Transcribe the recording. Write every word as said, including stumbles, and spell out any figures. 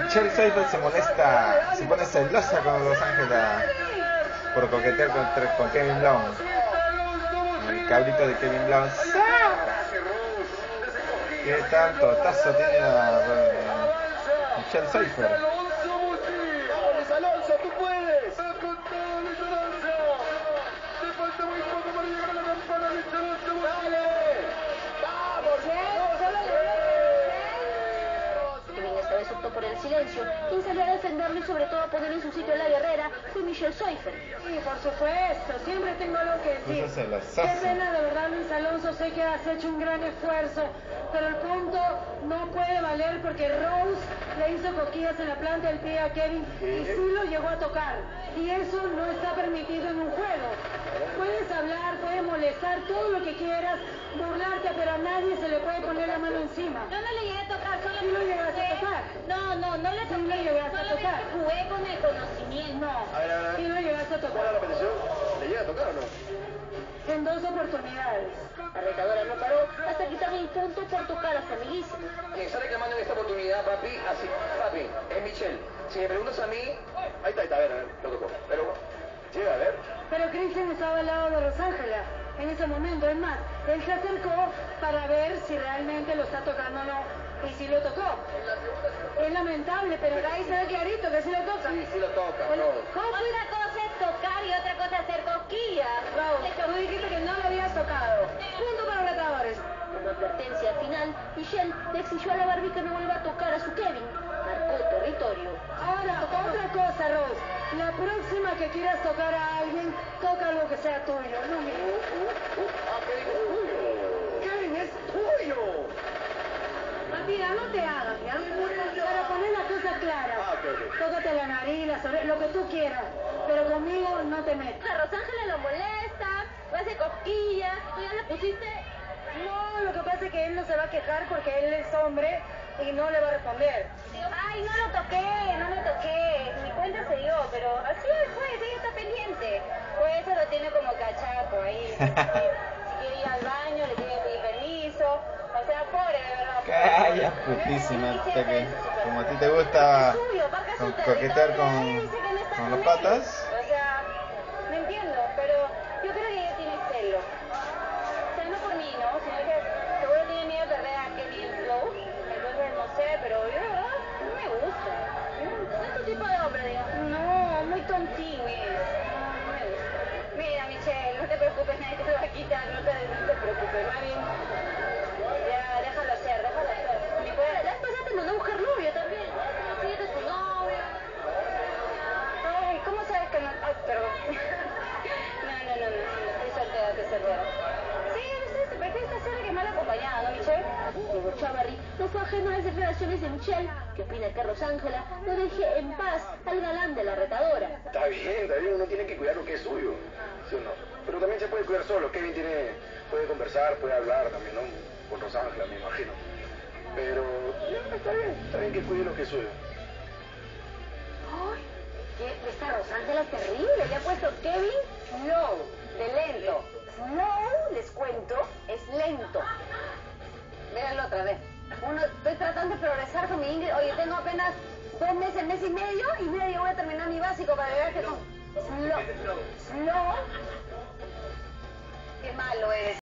Michelle Seifert se molesta, se pone celosa con Rosángela por coquetear con, con Kevin Blount. El cabrito de Kevin Blount. ¿Qué tanto tazo tiene a uh, Michelle Seifert? ¡Vamos, Alonso, tú puedes! ¡Va con todo, Luis Alonso! ¡Te falta muy poco para llegar a la campana, Luis Alonso! ¡Dale! ¡Vamos, vamos, Alonso! Kevin esta vez optó por el silencio. Quien salió a defenderlo y sobre todo a poner en su sitio a la guerrera fue Michelle Seifert. Sí, por supuesto, siempre tengo algo que decir. Qué pena, de verdad, Luis Alonso, sé que has hecho un gran esfuerzo, pero el punto no puede valer porque Rose le hizo coquillas en la planta del pie a Kevin y sí lo llegó a tocar. Y eso no está permitido en un juego. Puedes hablar, puedes molestar, todo lo que quieras, burlarte, pero a nadie se le puede poner la mano encima. Yo no le llegué a tocar, solo Sí lo llegaste a tocar. No, no, no le Sí toqué. lo llegaste a Solamente tocar. jugué con el conocimiento. No, A ver, a ver. sí lo llegaste a ¿Cuál es tocar. la petición? ¿Le llega a tocar o no? En dos oportunidades. La retadora no paró hasta quitarle el punto por tocar a su amiguísimo. Quien está reclamando en esta oportunidad, papi, así, papi, es Michelle. Si me preguntas a mí, ahí está, ahí está, a ver, a ver, lo tocó. Pero, llega, a ver. Pero Christian estaba al lado de Rosángela en ese momento. Es más, él se acercó para ver si realmente lo está tocando o no. Y sí lo tocó. Es lamentable, pero ahí se ve clarito que sí lo toca. Sí, sí lo toca, Bueno, Rose. ¿cómo fue? Una cosa es tocar y otra cosa es hacer cosquillas. Rose, tú dijiste que no lo habías tocado. Punto para los retadores. Como advertencia final, Michelle le exigió a la Barbie que no vuelva a tocar a su Kevin. Marcó territorio. Ahora, otra cosa, Rose. La próxima que quieras tocar a alguien, toca algo que sea tuyo, no mío. Ah, Kevin es tuyo. Kevin es tuyo. Mira, no te hagas, ¿ya? Para poner las cosas claras. Ah, ok, ok. Tócate la nariz, la orejas, lo que tú quieras. Pero conmigo no te metas. A Rosángela lo molesta, le hace cosquillas, tú ya le pusiste... No, lo que pasa es que él no se va a quejar porque él es hombre y no le va a responder. Ay, no lo toqué, no lo toqué, mi cuenta se dio, pero así es, pues, ella está pendiente. Pues eso lo tiene como cachaco ahí. Si quiere ir al baño, le tiene que pedir permiso. O sea, pobre, de verdad. Calla, putísima, hasta que como a ti te gusta con- coquetear con, con los patas. O sea, me entiendo, pero yo creo que ella tiene celo. O sea, no por mí, ¿no? Sino que seguro tiene miedo de perder a Kevin Flow. Entonces, no sé, pero yo, de verdad, no me gusta. No es tu tipo de hombre, digamos. No, muy tontín es. No me gusta. Mira, Michelle, no te preocupes, nadie te lo va a quitar, no te, no te preocupes, más bien. Ya, déjalo hacer, déjalo hacer. Mi poder, después ya te mandó a buscar novio también. Sí, este es tu novio. Ay, ¿cómo sabes que no? Ay, perdón. No, no, no, no, estoy soltera, estoy soltera. Sí, no sé, te parece esta sola que mal acompañada, ¿no, Michelle? Diego Chávarri no fue ajeno a las declaraciones de Michelle, que opina que Rosángela no deje en paz al galán de la retadora. Está bien, está bien, uno tiene que cuidar lo que es suyo, ¿sí o no? Pero también se puede cuidar solo. Kevin tiene, puede conversar, puede hablar también, ¿no? Con Rosángela, me imagino. Pero, ya, está bien, está bien que cuide lo que es suyo. Ay, ¿qué? Esta Rosángela es terrible, le ha puesto Kevin Slow, de lento. Slow, les cuento, es lento. Véanlo otra vez. Uno, estoy tratando de progresar con mi Ingrid. Oye, tengo apenas dos meses, mes y medio, y medio voy a terminar mi básico para ver que son slow. Slow. Qué malo eres.